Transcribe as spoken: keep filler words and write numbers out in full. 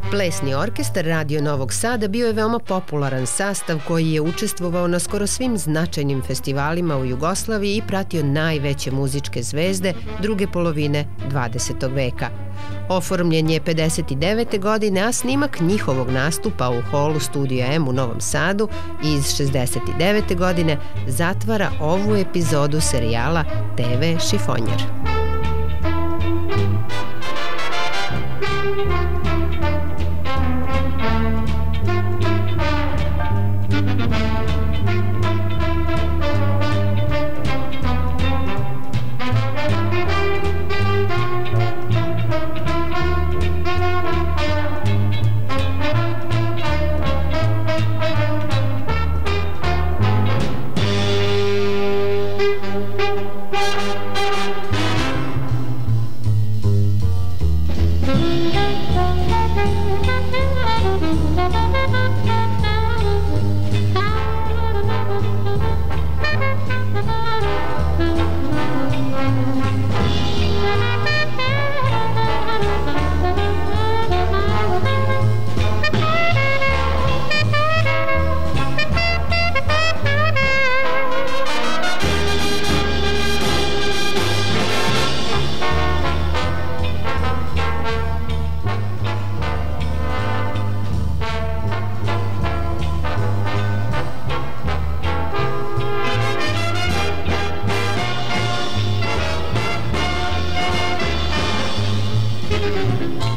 Plesni orkestar Radio Novog Sada bio je veoma popularan sastav koji je učestvovao na skoro svim značajnim festivalima u Jugoslaviji i pratio najveće muzičke zvezde druge polovine dvadesetog veka. Oformljen je pedeset devete godine, a snimak njihovog nastupa u holu Studija M u Novom Sadu iz šezdeset devete godine zatvara ovu epizodu serijala te ve Šifonjer. Thank you.